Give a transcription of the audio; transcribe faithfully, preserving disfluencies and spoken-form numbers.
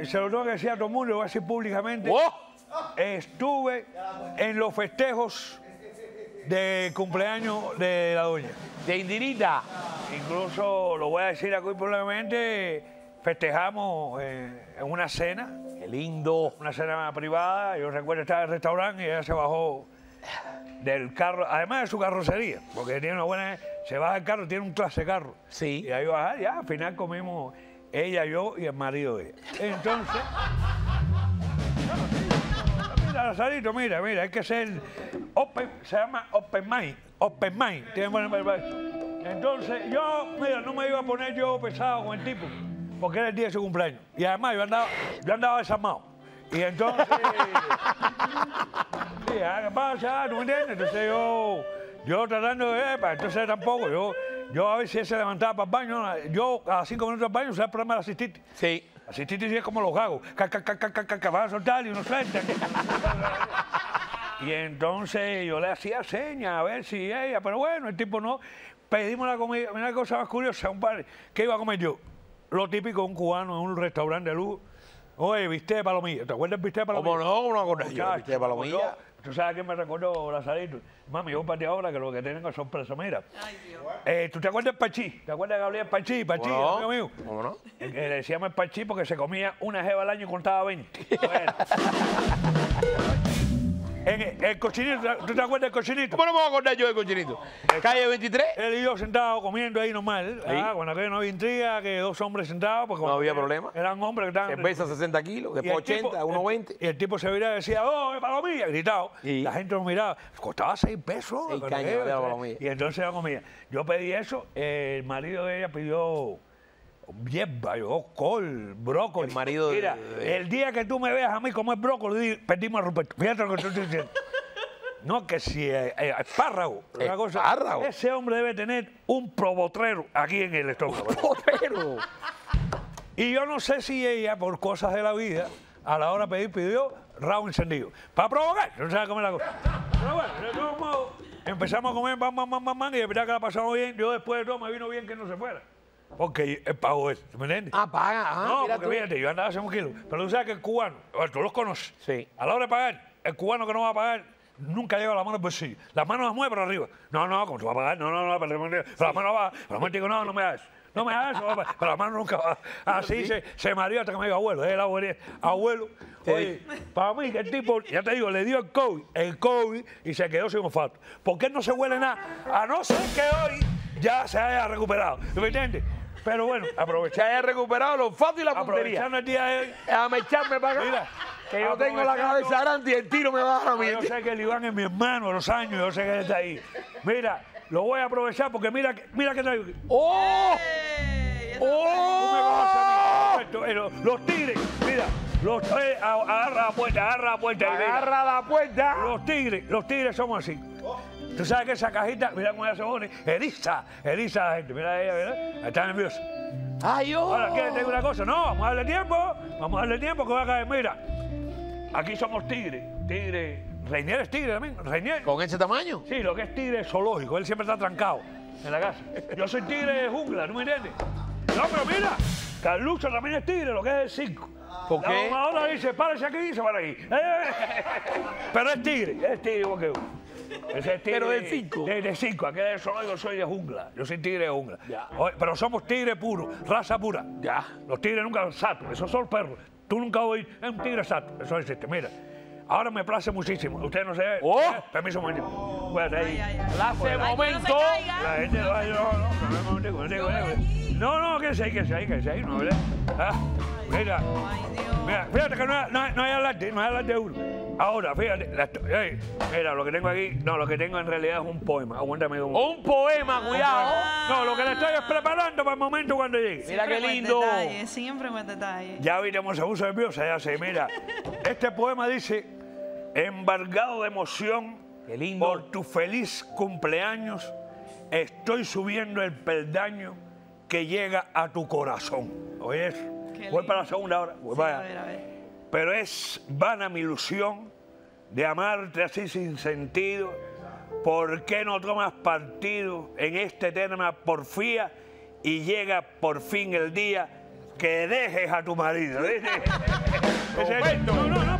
se lo tengo que decir a todo el mundo, lo voy a decir públicamente. ¡Oh! Estuve en los festejos de cumpleaños de la doña. De Indirita. Incluso, lo voy a decir aquí públicamente, festejamos eh, en una cena. Qué lindo. Una cena privada. Yo recuerdo estar en el restaurante y ella se bajó del carro, además de su carrocería, porque tiene una buena... Se baja del carro, tiene un clase de carro. Sí. Y ahí baja, ya, al final comimos ella, yo y el marido de ella. Entonces... Mira, Lazarito, mira, mira, hay que ser open, se llama open mind, open mind. Tiene buen- Entonces, yo, mira, no me iba a poner yo pesado con el tipo, porque era el día de su cumpleaños. Y además, yo andaba, yo andaba desarmado. Y entonces, sí, ¿qué pasa? ¿Tú me entiendes? Entonces yo, yo tratando de, epa, entonces tampoco, yo, yo a ver si él se levantaba para el baño, yo a cinco minutos del baño, o sea, el problema de la cistitis. Sí. La cistitis es como los gagos, ca, ca, ca, ca, ca, ca, van a soltar y uno suelta. Y entonces yo le hacía señas a ver si ella, pero bueno, el tipo no. Pedimos la comida, mira la cosa más curiosa, un padre, ¿qué iba a comer yo? Lo típico de un cubano en un restaurante de lujo. Oye, bistec de palomilla, ¿te acuerdas del bistec de palomilla? ¿Cómo no? ¿Cómo no acordás yo? Muchacho, Bistec de palomilla. yo- ¿Tú sabes qué me recordó Lazarito? Mami, yo para ti ahora que lo que tengo es sorpresa, mira. Ay, Dios. Eh, ¿Tú te acuerdas del Pachí? ¿Te acuerdas de Gabriel Pachí? Pachí, ¿Cómo no? amigo mío. ¿Cómo no? El que le decíamos el Pachí porque se comía una jeva al año y contaba veinte. Bueno. En el, el cochinito, ¿tú te acuerdas del cochinito? ¿Cómo no me voy a acordar yo del cochinito? Calle veintitrés. Él y yo sentados comiendo ahí normal. Ahí. Ah, cuando aquello no había intriga, que dos hombres sentados. Porque No cuando había aquello problema. Eran hombres que estaban... Cerveza sesenta kilos, Y el después tipo- ochenta, uno veinte. Y el tipo se miraba y decía, ¡oh, palomilla! Gritado. Y- La gente nos miraba. Costaba seis pesos. Seis cuando cañas, aquello, valía la ¿sabes? palomilla. Y entonces la comida. Yo pedí eso, el marido de ella pidió hierba, yo, col, brócoli. El marido de- Mira, de- el día que tú me veas a mí comer brócoli, di, perdimos a Ruperto. Fíjate lo que te estoy diciendo. No, que si eh, eh, espárrago. Una cosa, Espárrago. ese hombre debe tener un probotrero aquí en el estómago. Potero. Y yo no sé si ella, por cosas de la vida, a la hora de pedir, pidió rabo encendido. Para provocar, no sabe comer la cosa. Pero bueno, de todos modos, empezamos a comer, bam, bam, bam, bam, bam, y de verdad que la pasamos bien. Yo después de todo me vino bien que no se fuera. Porque él pagó eso, ¿me entiendes? Ah, paga. Ah, no, mira porque tú. fíjate, yo andaba hace un kilo. Pero tú sabes que el cubano, bueno, tú los conoces. Sí. A la hora de pagar, el cubano que no va a pagar, nunca lleva la mano al bolsillo. Las manos las mueve para arriba. No, no, ¿cómo tú vas a pagar? No, no, no, pero, pero la mano va. Pero la digo, no, no me hagas eso. No me hagas eso, papá. Pero la mano nunca va. Así se, se mareó hasta que me dijo abuelo. Es el abuelo. Abuelo. Oye, para mí que el tipo, ya te digo, le dio el COVID, el COVID y se quedó sin olfato. Porque él no se huele nada, a no ser que hoy ya se haya recuperado. ¿Tú me entiendes? Pero bueno, Se aprovechar. haya recuperado el olfato y la puntería. Aprovechando el día de hoy. Déjame echarme para acá. Mira, que yo tengo la aprovechando- cabeza grande y el tiro me va a dar a mí. Yo sé que el Iván es mi hermano de los años, yo sé que él está ahí. Mira, lo voy a aprovechar porque mira, que- mira que traigo. ¡Oh! ¡Ey! Tú me conoces a mí, perfecto. Eh, los, los tigres, mira, los, eh, a- agarra la puerta, agarra la puerta. y mira. Agarra la puerta. Los tigres, los tigres somos así. Tú sabes que esa cajita, mira cómo ella se pone, eriza, eriza la gente. Mira ella, mira, está nerviosa. ¡Ay, yo! Ahora, ¿quieres decir una cosa? No, vamos a darle tiempo, vamos a darle tiempo que va a caer. Mira, aquí somos tigres, tigres. Reinier es tigre también, Reinier. ¿Con ese tamaño? Sí, lo que es tigre zoológico, él siempre está trancado en la casa. Yo soy tigre de jungla, ¿no me entiendes? No, pero mira, Carlucho también es tigre, lo que es el circo. ¿Por La qué? domadora dice, párese aquí y se para aquí. ¡Eh! Pero es tigre, es tigre igual que uno. Ese es tigre Pero del circo. De, de circo, aquel de zoológico soy de jungla. Yo soy tigre de jungla. Ya. Oye, pero somos tigres puros, raza pura. Ya. Los tigres nunca son satos, esos son perros. Tú nunca oís, es un tigre sato, eso existe. Mira, ahora me place muchísimo. Usted no se ve. Oh. Eh, Permiso un momento. Bueno, ahí. Ay, ay, ay. Hace Ay, que no se momento. caiga. La gente va, no, no, no, no, no, no, no, no, no, que se ahí, que se ahí, que se ahí, no, ¿verdad? Ah, mira, Ay, Dios. mira, fíjate que no hay, no hay, no hay adelante, no hay adelante uno. Ahora, fíjate, la, ey, mira, lo que tengo aquí, no, lo que tengo en realidad es un poema. Aguántame un Un poema, cuidado. No, lo que le estoy es preparando para el momento cuando llegue. Mira qué Siempre buen lindo. detalle, siempre buen detalle. Ya viste cómo se puso nerviosa, ya sé, mira. Este poema dice, embargado de emoción Qué lindo. por tu feliz cumpleaños, estoy subiendo el peldaño que llega a tu corazón. Oye eso. Qué Voy lindo. para la segunda hora. Voy Sí, para a allá. ver, a ver. Pero es vana mi ilusión de amarte así sin sentido. ¿Por qué no tomas partido en esta eterna porfía y llega por fin el día que dejes a tu marido. ¿Viste? Ese es el- Estupendo.